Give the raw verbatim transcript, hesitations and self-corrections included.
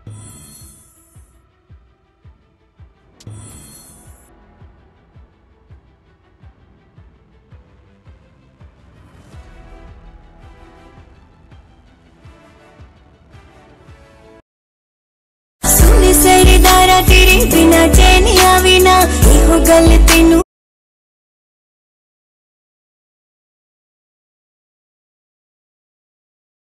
सरदारा तेरे बिना चैन आवे ना, इहो गल तेनू